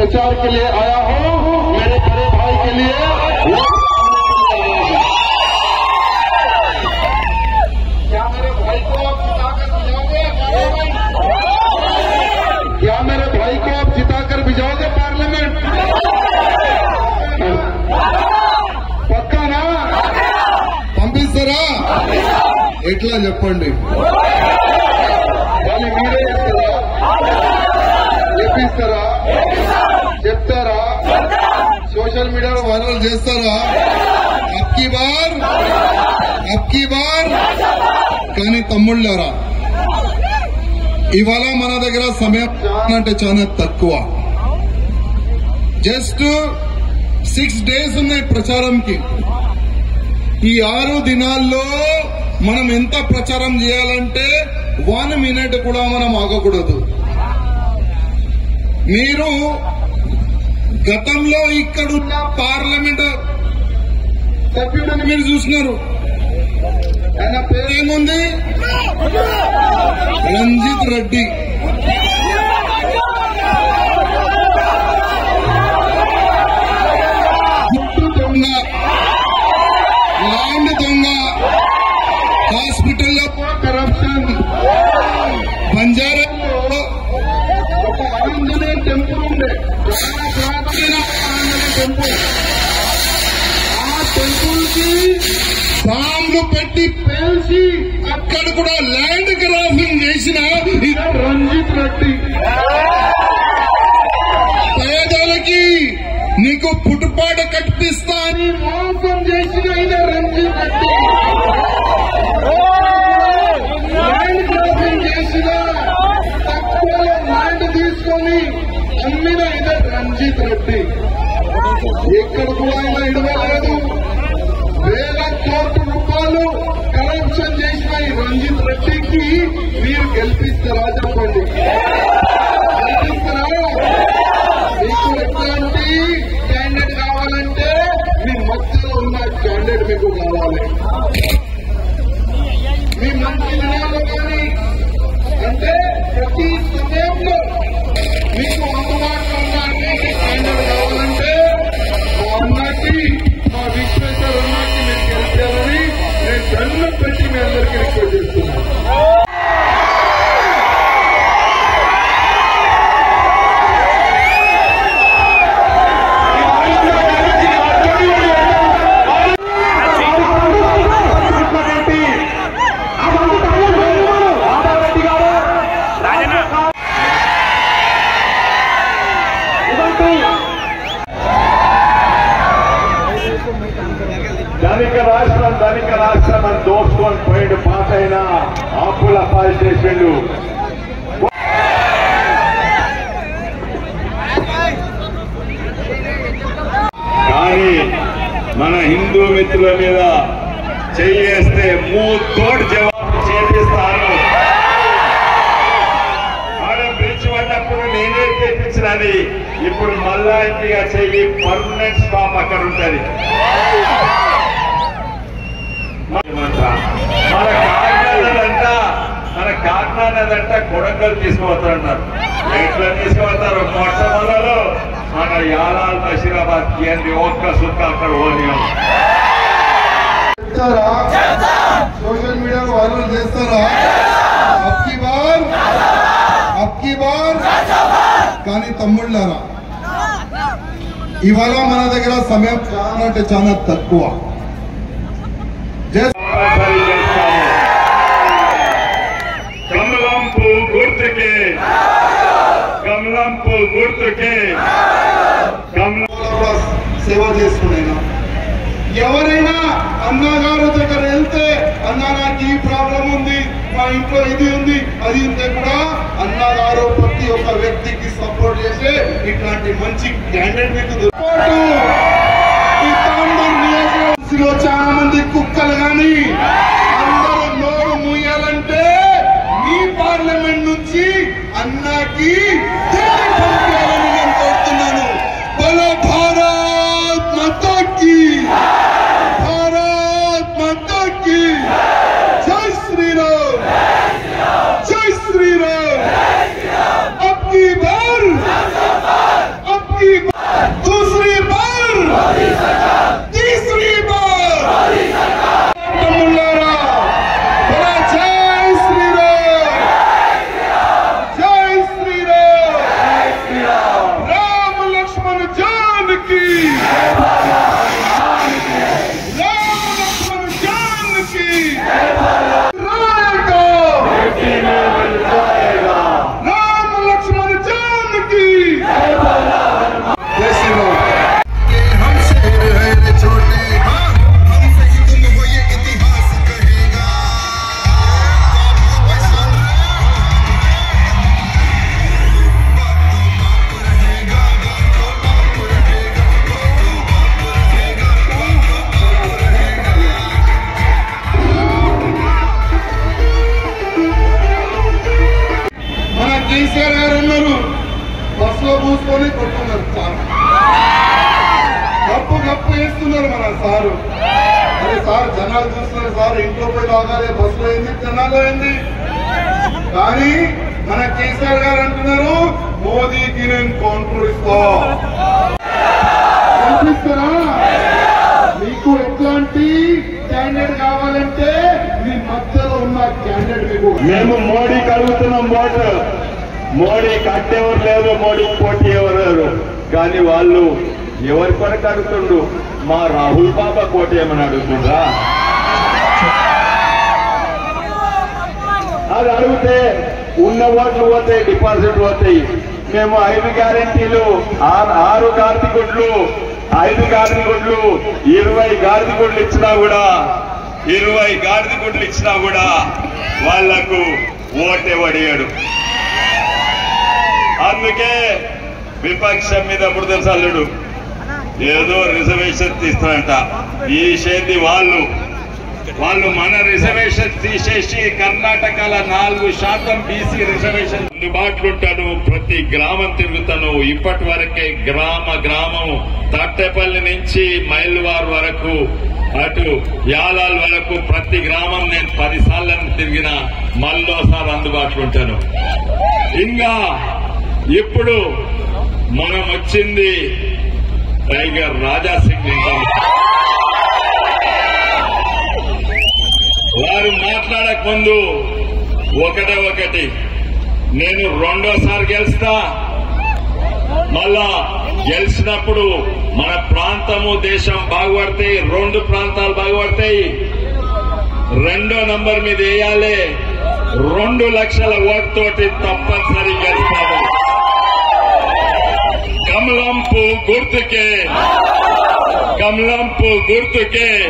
प्रचार के लिए आया हूं, मेरे बड़े भाई के लिए। क्या मेरे भाई को आप जिताकर भिजाओगे? क्या मेरे भाई को आप जिताकर भिजाओगे पार्लियामेंट? पक्का ना? పంపిస్తారా? ఎట్లా చెప్పండి? కానీ మీరే చెప్పిస్తారా? చెప్తారా? సోషల్ మీడియాలో వైరల్ చేస్తారా? అబ్కీ బార్ కానీ తమ్ముళ్ళారా, ఇవాళ మన దగ్గర సమయం అంటే చాలా తక్కువ. జస్ట్ 6 days ఉన్నాయి ప్రచారంకి. ఈ 6 దినాల్లో మనం ఎంత ప్రచారం చేయాలంటే 1 minute కూడా మనం ఆగకూడదు. మీరు గతంలో ఇక్కడున్న పార్లమెంట్ సభ్యుడిని మీరు చూసినారు. ఆయన పేరేముంది? రంజిత్ రెడ్డి. దొంగ, ల్యాండ్ దొంగ, హాస్పిటల్లో కరప్షన్, బంజారాలో ఒక ఆంజనేయ టెంపుల్ ఉండే, టెంపుల్. ఆ టెంపుల్ కి బాంబులు పెట్టి పేల్చి అక్కడ కూడా ల్యాండ్ గ్రాఫింగ్ చేసిన రంజిత్ రెడ్డి. పేదలకి నీకు పుట్టుపాట కట్టిస్తా అని మోసం చేసిన ఆయన రంజిత్ రెడ్డి. ల్యాండ్ గ్రాఫింగ్ చేసిన, తక్కువ ల్యాండ్ తీసుకొని అమ్మిన ఆయన రంజిత్ రెడ్డి. ఎక్కడ కూడా ఆయన ఇవ్వలేదు. వేల కోట్ల రూపాయలు కరప్షన్ చేసిన ఈ రంజిత్ రెడ్డికి మీరు గెలిపిస్తారా? చెప్పండి, గెలిపిస్తారా? మీకు ఎట్లాంటి క్యాండిడేట్ కావాలంటే మీ మధ్యలో ఉన్న క్యాండిడేట్ మీకు కావాలి. మీ మంచి నిర్ణయాలు కానీ అంటే ప్రతి సమయంలో మీకు అందుబాటులో ఉన్న క్యాండిడేట్ కావాలంటే మా అన్నకి, మా విశ్వేశ్వర అన్నకి మీరు గెలిచారని నేను దండం పెట్టి మీ అందరికీ రిక్వెస్ట్ చేస్తున్నాను. ధనిక రాష్ట్రం అని దోచుకొని పోయిన పాత అయినా అప్పుల పాలు చేసిండు. కానీ మన హిందూ మిత్రుల మీద చెయ్యేస్తే మూతోడు జవాబు చేపిస్తాను. ఆడ బ్రిడ్జ్ పడ్డప్పుడు నేనే తెప్పించినది. ఇప్పుడు మళ్ళా ఇంటిగా చెయ్యి పర్మనెంట్ స్టాప్ అక్కడ ఉంటుంది. మన కాకినాడంట కొడంగల్ తీసుకుపోతారన్నారు. ఎట్లా తీసుకుపోతారు? మొట్టమొదలు మన యాలాల్ బషీరాబాద్ కేంద్ర ఒక్క సుక్క అక్కడ ఓనియం. సోషల్ మీడియాలో వైరల్ చేస్తారా? అబ్కీ బార్ కానీ తమ్ముళ్ళారా, ఇవాళ మన దగ్గర సమయం చాలా అంటే చాలా తక్కువ. కమలంపు గుర్తుకే, కమలంపు గుర్తుకే, సేవ చేసుకునేనా? ఎవరైనా అన్నగారు దగ్గర వెళ్తే అన్న నాకు ఈ ప్రాబ్లం ఉంది, మా ఇంట్లో ఇది ఉంది, అది ఉంటే కూడా అన్నగారు ప్రతి ఒక్క వ్యక్తికి సపోర్ట్ చేసే ఇట్లాంటి మంచి క్యాండిడేట్ మీకు నియోజకవర్గంలో చాలా మంది కుక్కలు కానీ అందరూ నోరు మూయాలంటే మీ పార్లమెంట్ నుంచి అన్నకి పంపించాలని నేను కోరుతున్నాను. బలో భారత్ మాతా కీ, భారత్ మాతా కీ, జై శ్రీరామ్, జై శ్రీరామ్. అబ్కీ బార్, అబ్కీ చూసుకొని కొట్టున్నారు సార్, గప్పు వేస్తున్నారు మన సారు. అరే సార్ జనాలు చూస్తున్నారు సార్, ఇంట్లో పోయి తాగాలి, బస్సులో అయింది, జనాలు అయింది. కానీ మన కేసీఆర్ గారు అంటున్నారు మోదీకి నేను కౌంటర్ ఇస్తారా? మీకు ఎట్లాంటి క్యాండిడేట్ కావాలంటే మీ మధ్యలో ఉన్న క్యాండిడేట్ మీకు. మేము మోడీకి అడుగుతున్నాం ఓటు. మోడీ కట్టేవారు లేదు, మోడీకి పోటీ ఎవరు లేరు. కానీ వాళ్ళు ఎవరి కొరకు అడుగుతుండ్రు? మా రాహుల్ బాబా కోట ఏమని అడుగుతుండ్రా? అది అడిగితే ఉన్న ఓట్లు పోతాయి, డిపాజిట్ పోతాయి. మేము 5 గ్యారెంటీలు, 6 గార్దిగుడ్లు, 5 గార్దిగుడ్లు, 20 గార్దిగుడ్లు ఇచ్చినా కూడా వాళ్లకు ఓటే వడియాడు. అందుకే విపక్షం మీద బురద చల్లుడు. ఏదో రిజర్వేషన్ తీస్తారంట. ఈ చేతి వాళ్ళు మన రిజర్వేషన్ తీసేసి కర్ణాటకలో 4% బీసీ రిజర్వేషన్ అందుబాటులుంటాను. ప్రతి గ్రామం తిరుగుతాను. ఇప్పటి వరకే గ్రామం తట్టెపల్లి నుంచి మైల్వార్ వరకు, అటు యాలాల్ వరకు ప్రతి గ్రామం నేను 10 సార్లు తిరిగిన. మళ్ళోసారి అందుబాటులో ఉంటాను. ఇంకా ఇప్పుడు మనం వచ్చింది టైగర్ రాజాసింగ్ వింటాం. వారు మాట్లాడక ముందు ఒకటి నేను 2వ సారి గెలుస్తా. మళ్ళా గెలిచినప్పుడు మన ప్రాంతము దేశం బాగుపడతాయి, 2 ప్రాంతాలు బాగుపడతాయి. 2వ నంబర్ మీద వేయాలి. 2 లక్షల ఓటుతోటి తప్పనిసరి గెలుస్తాము. కమలంపు గుర్తుకే